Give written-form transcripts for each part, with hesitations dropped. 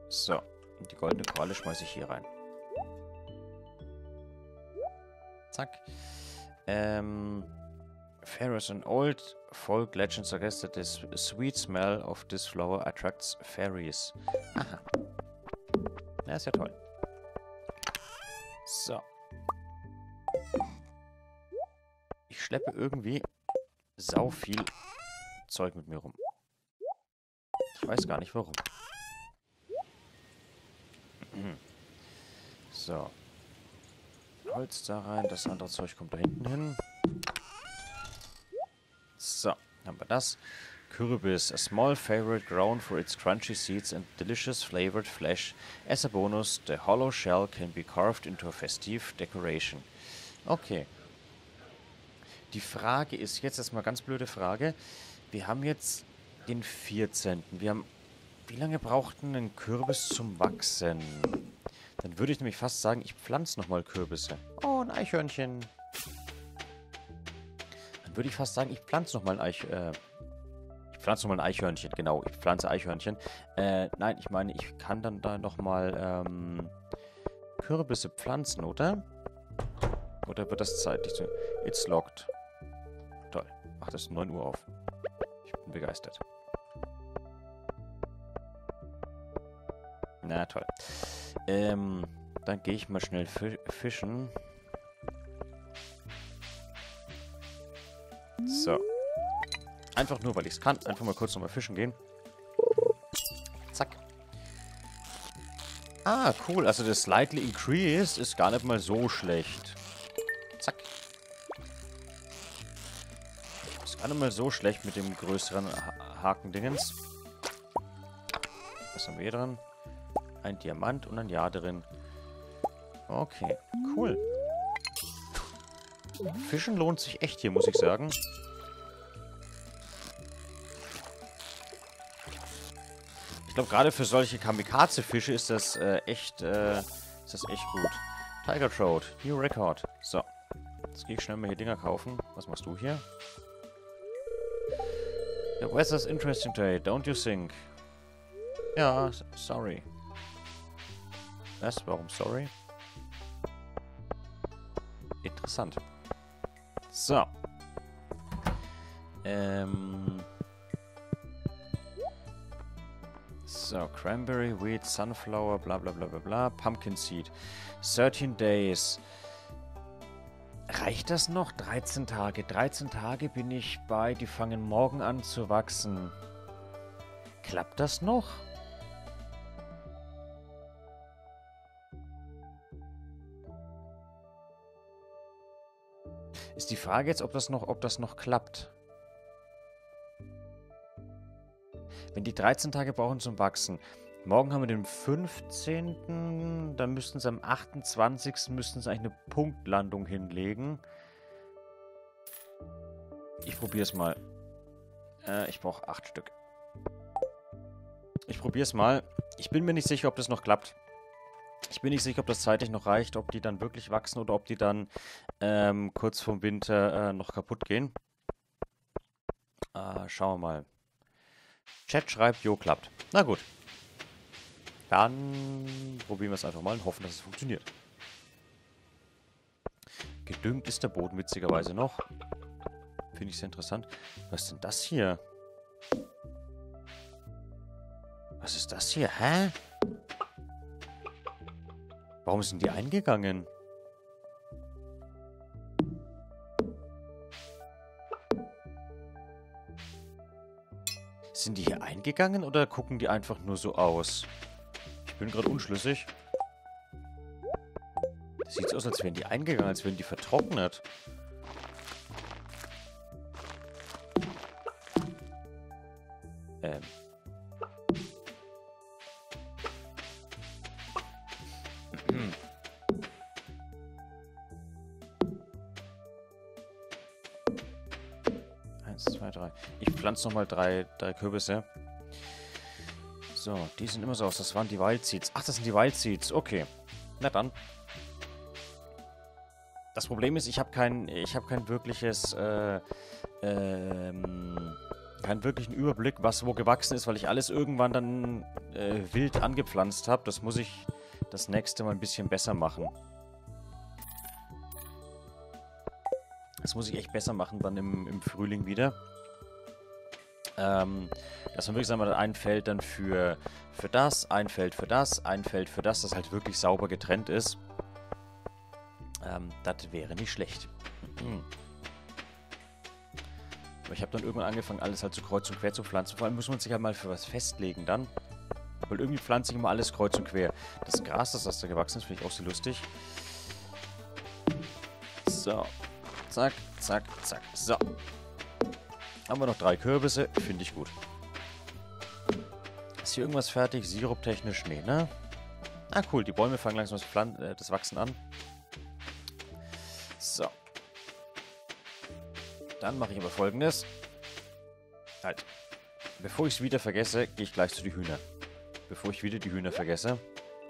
So. Und die goldene Koralle schmeiße ich hier rein. Zack. Fairies and old folk legend suggests that the sweet smell of this flower attracts fairies. Aha. Ja, ist ja toll. So. Ich schleppe irgendwie sau viel Zeug mit mir rum. Ich weiß gar nicht warum. So. Holz da rein, das andere Zeug kommt da hinten hin. So, haben wir das. Kürbis, a small favorite grown for its crunchy seeds and delicious flavored flesh. As a bonus, the hollow shell can be carved into a festive decoration. Okay. Die Frage ist jetzt erstmal ganz blöde Frage. Wir haben jetzt den 14. Wie lange braucht denn ein Kürbis zum Wachsen? Dann würde ich nämlich fast sagen, ich pflanze nochmal Kürbisse. Oh, ein Eichhörnchen. Dann würde ich fast sagen, ich pflanze nochmal ein Eichhörnchen, genau. Ich pflanze Eichhörnchen. Nein, ich meine, ich kann dann da nochmal Kürbisse pflanzen, oder? Oder wird das zeitlich so? It's locked. Toll. Macht es 9 Uhr auf. Ich bin begeistert. Na, toll. Dann gehe ich mal schnell fischen. So. Einfach nur, weil ich es kann. Einfach mal kurz nochmal fischen gehen. Zack. Ah, cool. Also das Slightly Increased ist gar nicht mal so schlecht. Zack. Ist gar nicht mal so schlecht mit dem größeren Hakendingens. Was haben wir hier dran? Ein Diamant und ein Jahr drin. Okay, cool. Fischen lohnt sich echt hier, muss ich sagen. Ich glaube, gerade für solche Kamikaze-Fische ist das echt gut. Tiger Trout, New Record. So, jetzt gehe ich schnell mal hier Dinger kaufen. Was machst du hier? The weather's interesting today, don't you think? Ja, sorry. Was? Warum sorry? Interessant. So. So, Cranberry, Wheat, Sunflower, bla bla bla bla bla. Pumpkin Seed. 13 Days. Reicht das noch? 13 Tage. 13 Tage bin ich bei. Die fangen morgen an zu wachsen. Klappt das noch? Ist die Frage jetzt, ob das noch klappt. Wenn die 13 Tage brauchen zum Wachsen. Morgen haben wir den 15. Dann müssten sie am 28. müssten sie eigentlich eine Punktlandung hinlegen. Ich probiere es mal. Ich brauche 8 Stück. Ich probiere es mal. Ich bin mir nicht sicher, ob das noch klappt. Ich bin nicht sicher, ob das zeitlich noch reicht, ob die dann wirklich wachsen oder ob die dann kurz vorm Winter noch kaputt gehen. Schauen wir mal. Chat schreibt, jo, klappt. Na gut. Dann probieren wir es einfach mal und hoffen, dass es funktioniert. Gedüngt ist der Boden witzigerweise noch. Finde ich sehr interessant. Was ist denn das hier? Was ist das hier? Hä? Warum sind die eingegangen? Sind die hier eingegangen oder gucken die einfach nur so aus? Ich bin gerade unschlüssig. Das sieht aus, als wären die eingegangen, als wären die vertrocknet. Eins, zwei, drei. Ich pflanze nochmal drei Kürbisse. So, die sehen immer so aus. Das waren die Wild Seeds. Ach, das sind die Wild Seeds. Okay. Na dann. Das Problem ist, ich habe kein wirkliches keinen wirklichen Überblick, was wo gewachsen ist, weil ich alles irgendwann dann wild angepflanzt habe. Das muss ich das nächste Mal ein bisschen besser machen. Das muss ich echt besser machen dann im Frühling wieder. Dass man wirklich, sagen wir mal, ein Feld dann für das, ein Feld für das, ein Feld für das, das halt wirklich sauber getrennt ist. Das wäre nicht schlecht. Aber ich habe dann irgendwann angefangen, alles halt so kreuz und quer zu pflanzen. Vor allem muss man sich ja mal für was festlegen dann. Weil irgendwie pflanze ich immer alles kreuz und quer. Das Gras, das da gewachsen ist, finde ich auch so lustig. So. Zack, zack, zack. So. Haben wir noch 3 Kürbisse. Finde ich gut. Ist hier irgendwas fertig? Siruptechnisch? Nee, ne? Ah, cool. Die Bäume fangen langsam das Wachsen an. So. Dann mache ich aber Folgendes. Halt. Bevor ich es wieder vergesse, gehe ich gleich zu den Hühnern. Bevor ich wieder die Hühner vergesse.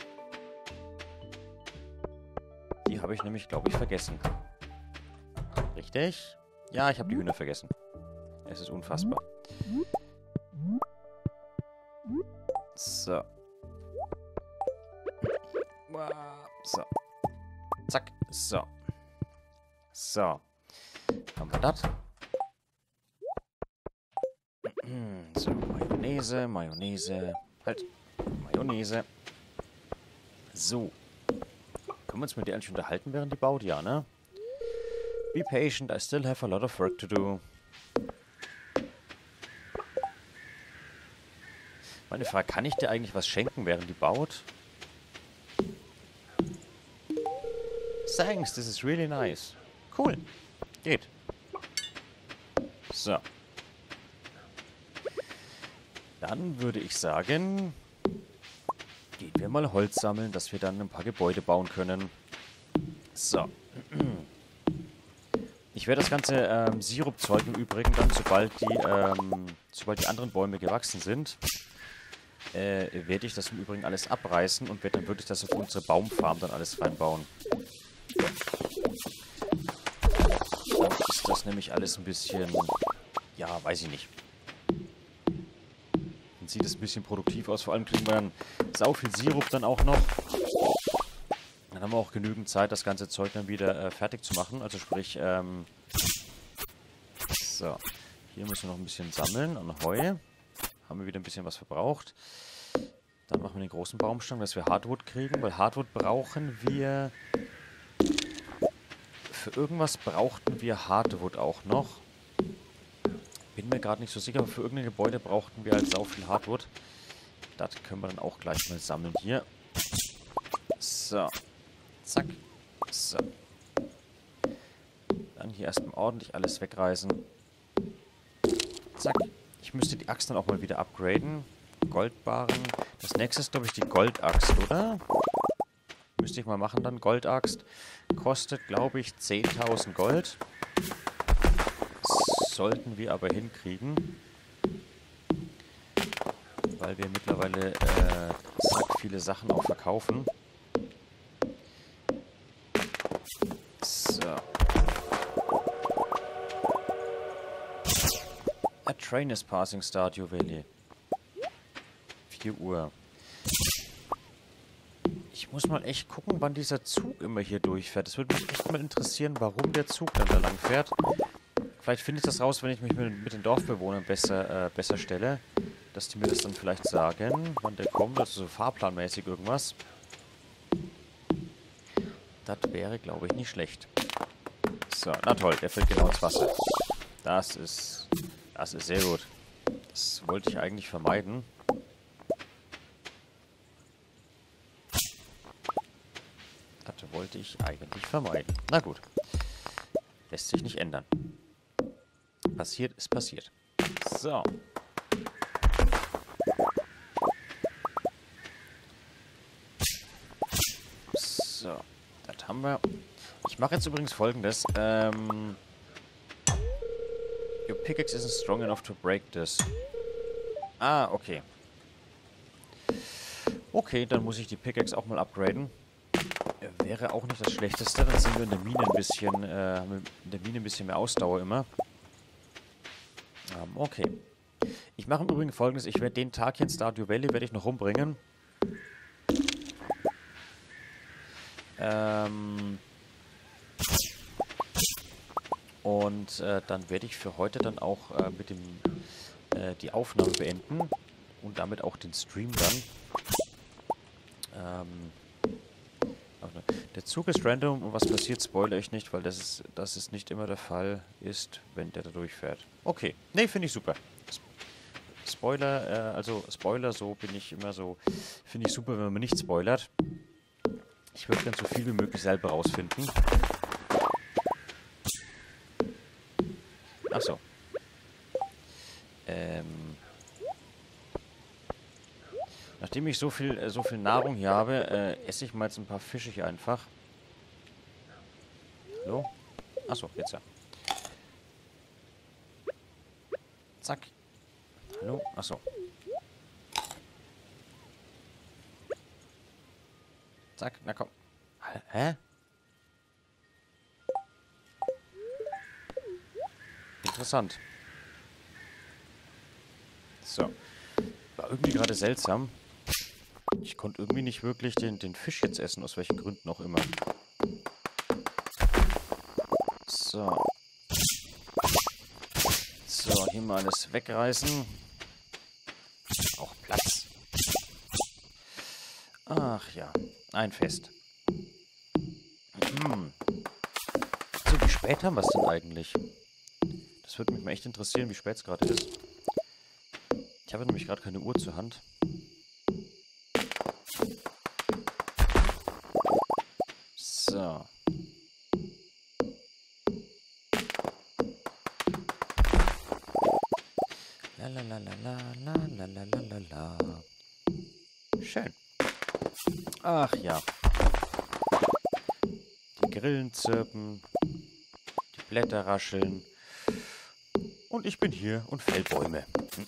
Die habe ich nämlich, glaube ich, vergessen. Richtig? Ja, ich habe die Hühner vergessen. Es ist unfassbar. So. So. Zack. So. So. Haben wir das? So, Mayonnaise, Mayonnaise. Halt. Mayonnaise. So. Können wir uns mit der eigentlich unterhalten, während die baut? Ja, ne? Be patient, I still have a lot of work to do. Meine Frage, kann ich dir eigentlich was schenken, während die baut? Thanks, this is really nice. Cool. Geht. So. Dann würde ich sagen, gehen wir mal Holz sammeln, dass wir dann ein paar Gebäude bauen können. So. Ich werde das ganze Sirupzeug im Übrigen dann, sobald die anderen Bäume gewachsen sind, werde ich das im Übrigen alles abreißen und werde dann wirklich das auf unsere Baumfarm dann alles reinbauen. Dann ist das nämlich alles ein bisschen, ja, weiß ich nicht. Dann sieht es ein bisschen produktiv aus. Vor allem kriegen wir dann sau viel Sirup dann auch noch. Dann haben wir auch genügend Zeit, das ganze Zeug dann wieder fertig zu machen. Also sprich, so. Hier müssen wir noch ein bisschen sammeln an Heu. Haben wir wieder ein bisschen was verbraucht. Dann machen wir den großen Baumstamm, dass wir Hardwood kriegen. Weil Hardwood brauchen wir... Für irgendwas brauchten wir Hardwood auch noch. Bin mir gerade nicht so sicher, aber für irgendein Gebäude brauchten wir halt sau viel Hardwood. Das können wir dann auch gleich mal sammeln hier. So. Zack. So. Dann hier erstmal ordentlich alles wegreißen. Zack. Ich müsste die Axt dann auch mal wieder upgraden. Goldbarren. Das nächste ist, glaube ich, die Goldaxt, oder? Müsste ich mal machen dann. Goldaxt. Kostet, glaube ich, 10.000 Gold. Sollten wir aber hinkriegen. Weil wir mittlerweile viele Sachen auch verkaufen. So. A train is passing Stardew Valley. 4 Uhr. Ich muss mal echt gucken, wann dieser Zug immer hier durchfährt. Es würde mich echt mal interessieren, warum der Zug dann da lang fährt. Vielleicht finde ich das raus, wenn ich mich mit den Dorfbewohnern besser stelle. Dass die mir das dann vielleicht sagen, wann der kommt. Also so fahrplanmäßig irgendwas. Das wäre, glaube ich, nicht schlecht. So, na toll, der fällt genau ins Wasser. Das ist sehr gut. Das wollte ich eigentlich vermeiden. Das wollte ich eigentlich vermeiden. Na gut. Lässt sich nicht ändern. Passiert ist passiert. So. So. Das haben wir. Ich mache jetzt übrigens Folgendes. Your pickaxe isn't strong enough to break this. Ah, okay. Okay, dann muss ich die Pickaxe auch mal upgraden. Wäre auch nicht das Schlechteste. Dann sind wir in der Mine ein bisschen mehr Ausdauer immer. Okay. Ich mache im Übrigen Folgendes. Ich werde den Tag hier in Stardew Valley werde ich noch rumbringen. Und dann werde ich für heute dann auch mit dem die Aufnahme beenden. Und damit auch den Stream dann. Der Zug ist random und was passiert, spoilere ich nicht, weil das ist nicht immer der Fall ist, wenn der da durchfährt. Okay, nee, finde ich super. Spoiler, also Spoiler, so bin ich immer so, finde ich super, wenn man nicht spoilert. Ich würde ganz so viel wie möglich selber rausfinden. Achso. Nachdem ich so viel Nahrung hier habe, esse ich mal jetzt ein paar Fische hier einfach. Hallo? Achso, jetzt ja. Zack. Hallo? Achso. Zack, na komm. Hä? Interessant. So. War irgendwie gerade seltsam. Ich konnte irgendwie nicht wirklich den Fisch jetzt essen, aus welchen Gründen auch immer. So. So, hier mal alles wegreißen. Auch Platz. Ach ja, ein Fest. So, wie spät haben wir es denn eigentlich? Das würde mich mal echt interessieren, wie spät es gerade ist. Ich habe nämlich gerade keine Uhr zur Hand. So. La. Schön. Ach ja. Die Grillen zirpen, die Blätter rascheln. Und ich bin hier und fäll Bäume.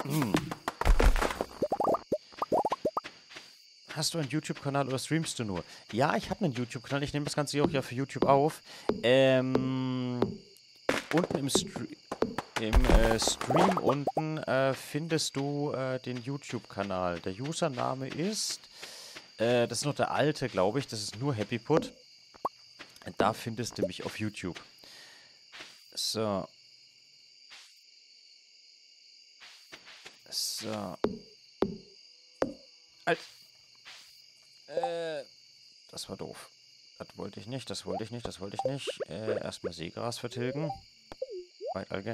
Hast du einen YouTube-Kanal oder streamst du nur? Ja, ich habe einen YouTube-Kanal. Ich nehme das Ganze hier auch ja für YouTube auf. Unten im Stream unten findest du den YouTube-Kanal. Der Username ist, das ist noch der alte, glaube ich. Das ist nur HappyPut. Da findest du mich auf YouTube. So. So. Das war doof. Das wollte ich nicht, das wollte ich nicht, das wollte ich nicht. Erstmal Seegras vertilgen. Weitalge.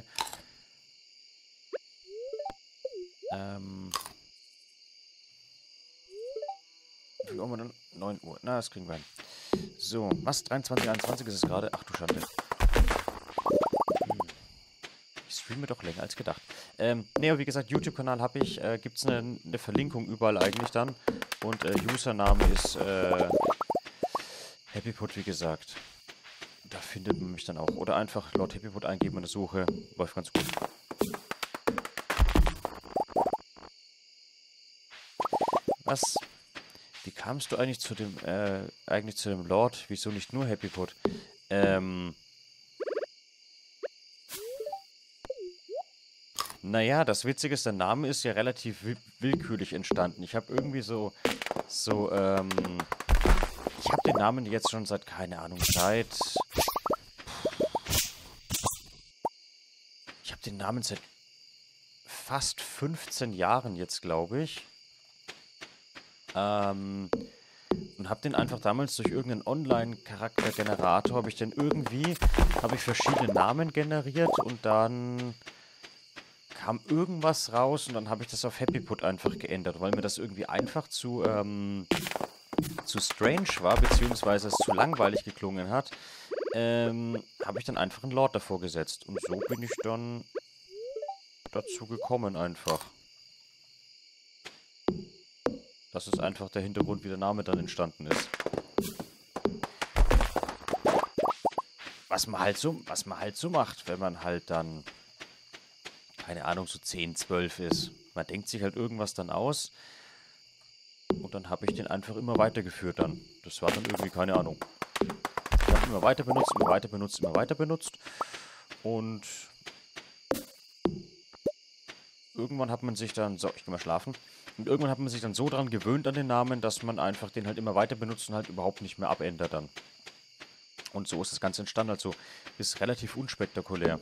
Wie viel Uhr haben wir dann? 9 Uhr. Na, das kriegen wir hin. So, was? 23, 21 ist es gerade? Ach du Schande. Ich streame doch länger als gedacht. Ne, aber wie gesagt, YouTube-Kanal habe ich. Gibt es eine Verlinkung überall eigentlich dann. Und Username ist HappyPut, wie gesagt. Da findet man mich dann auch. Oder einfach Lord HappyPut eingeben in der Suche. Läuft ganz gut. Was? Wie kamst du eigentlich zu dem Lord? Wieso nicht nur HappyPut? Naja, das Witzige ist, der Name ist ja relativ willkürlich entstanden. Ich habe irgendwie ich habe den Namen jetzt schon seit, keine Ahnung, ich habe den Namen seit fast 15 Jahren jetzt, glaube ich. Und habe den einfach damals durch irgendeinen Online-Charaktergenerator, habe ich verschiedene Namen generiert und dann kam irgendwas raus und dann habe ich das auf HappyPut einfach geändert, weil mir das irgendwie einfach zu strange war, beziehungsweise es zu langweilig geklungen hat, habe ich dann einfach einen Lord davor gesetzt. Und so bin ich dann dazu gekommen einfach. Das ist einfach der Hintergrund, wie der Name dann entstanden ist. Was man halt so macht, wenn man halt dann, keine Ahnung, so 10, 12 ist. Man denkt sich halt irgendwas dann aus und dann habe ich den einfach immer weitergeführt dann. Das war dann irgendwie, keine Ahnung. Ich habe immer weiter benutzt, immer weiter benutzt, immer weiter benutzt und irgendwann hat man sich dann... So, ich geh mal schlafen. Und irgendwann hat man sich dann so dran gewöhnt an den Namen, dass man einfach den halt immer weiter benutzt und halt überhaupt nicht mehr abändert dann. Und so ist das Ganze entstanden. Also ist relativ unspektakulär.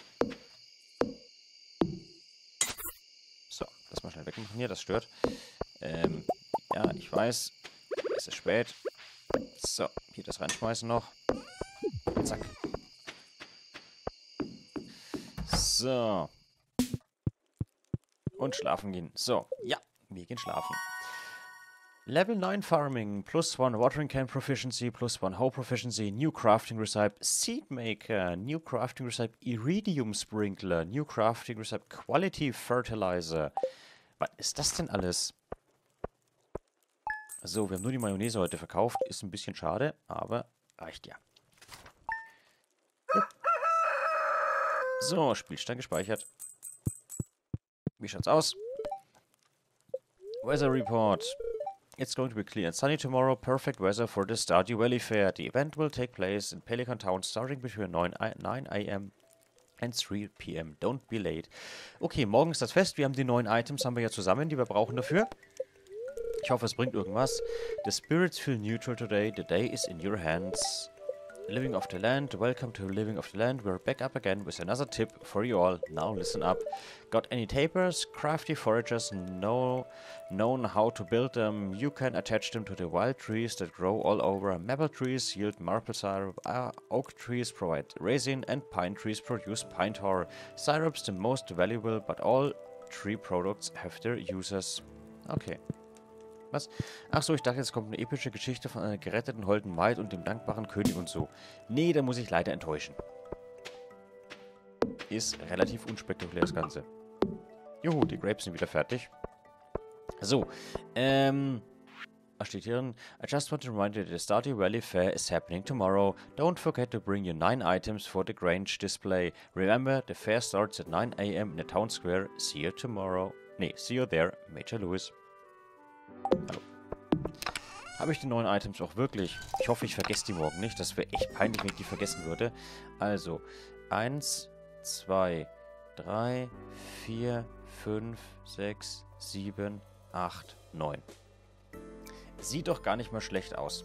So, das mal schnell wegmachen hier, das stört. Ja, ich weiß. Es ist spät. So, hier das reinschmeißen noch. Zack. So. Und schlafen gehen. So, ja, wir gehen schlafen. Level 9 Farming, +1 Watering Can Proficiency, +1 Hoe Proficiency, New Crafting Recipe, Seed Maker, New Crafting Recipe, Iridium Sprinkler, New Crafting Recipe, Quality Fertilizer. Was ist das denn alles? So, wir haben nur die Mayonnaise heute verkauft. Ist ein bisschen schade, aber reicht ja. So, Spielstand gespeichert. Wie schaut's aus? Weather Report. It's going to be clear and sunny tomorrow. Perfect weather for the Stardew Valley Fair. The event will take place in Pelican Town starting between 9 a.m. and 3 p.m. Don't be late. Okay, morgen ist das Fest. Wir haben die neuen Items, haben wir ja zusammen, die wir brauchen dafür. Ich hoffe, es bringt irgendwas. The spirits feel neutral today. The day is in your hands. Living of the Land. Welcome to Living of the Land. We're back up again with another tip for you all. Now listen up. Got any tapers? Crafty foragers known how to build them. You can attach them to the wild trees that grow all over. Maple trees yield maple syrup. Oak trees provide resin. And pine trees produce pine tar. Syrup's the most valuable, but all tree products have their uses. Okay. Was? Ach so, ich dachte, jetzt kommt eine epische Geschichte von einer geretteten holden Maid und dem dankbaren König und so. Nee, da muss ich leider enttäuschen. Ist relativ unspektakulär, das Ganze. Juhu, die Grapes sind wieder fertig. So, was steht hier drin? I just want to remind you that the Stardew Valley Fair is happening tomorrow. Don't forget to bring your 9 items for the Grange display. Remember, the fair starts at 9 a.m. in the town square. See you tomorrow. Nee, see you there, Major Lewis. Hallo. Habe ich die neuen Items auch wirklich? Ich hoffe, ich vergesse die morgen nicht. Das wäre echt peinlich, wenn ich die vergessen würde. Also, 1, 2, 3, 4, 5, 6, 7, 8, 9. Sieht doch gar nicht mal schlecht aus.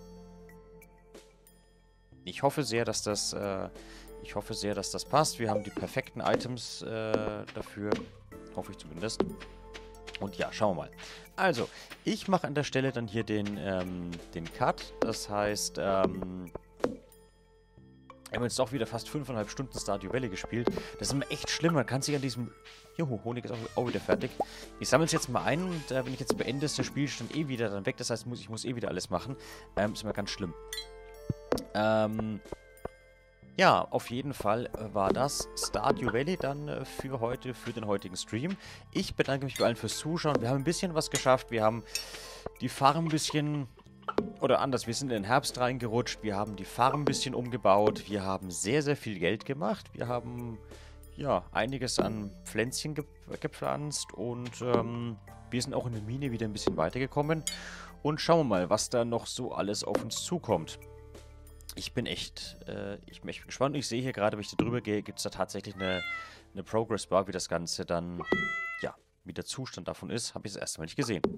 Ich hoffe sehr, dass das, passt. Wir haben die perfekten Items dafür. Hoffe ich zumindest. Und ja, schauen wir mal. Also, ich mache an der Stelle dann hier den Cut. Das heißt, wir haben jetzt doch wieder fast 5,5 Stunden Stardew Valley gespielt. Das ist immer echt schlimm. Man kann sich an diesem... Juhu, Honig ist auch wieder fertig. Ich sammle es jetzt mal ein und wenn ich jetzt beende, ist der Spielstand eh wieder dann weg. Das heißt, ich muss eh wieder alles machen. Ist immer ganz schlimm. Ja, auf jeden Fall war das Stardew Valley dann für heute, für den heutigen Stream. Ich bedanke mich bei allen fürs Zuschauen. Wir haben ein bisschen was geschafft. Wir haben die Farm ein bisschen, oder anders, wir sind in den Herbst reingerutscht. Wir haben die Farm ein bisschen umgebaut. Wir haben sehr, sehr viel Geld gemacht. Wir haben, ja, einiges an Pflänzchen gepflanzt. Und wir sind auch in der Mine wieder ein bisschen weitergekommen. Und schauen wir mal, was da noch so alles auf uns zukommt. Ich bin echt gespannt. Ich sehe hier gerade, wenn ich da drüber gehe, gibt es da tatsächlich eine Progress-Bar, wie das Ganze dann, ja, wie der Zustand davon ist. Habe ich das erste Mal nicht gesehen.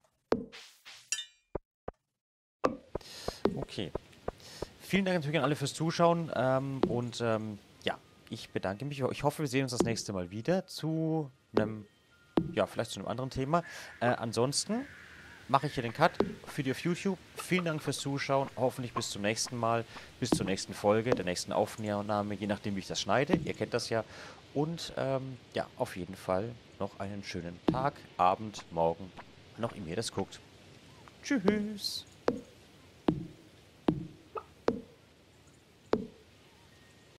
Okay. Vielen Dank natürlich an alle fürs Zuschauen. Ja, ich bedanke mich. Ich hoffe, wir sehen uns das nächste Mal wieder zu einem, ja, vielleicht zu einem anderen Thema. Ansonsten mache ich hier den Cut für die auf YouTube. Vielen Dank fürs Zuschauen. Hoffentlich bis zum nächsten Mal, bis zur nächsten Folge, der nächsten Aufnahme, je nachdem, wie ich das schneide. Ihr kennt das ja. Und ja, auf jeden Fall noch einen schönen Tag, Abend, Morgen, noch immer ihr das guckt. Tschüss.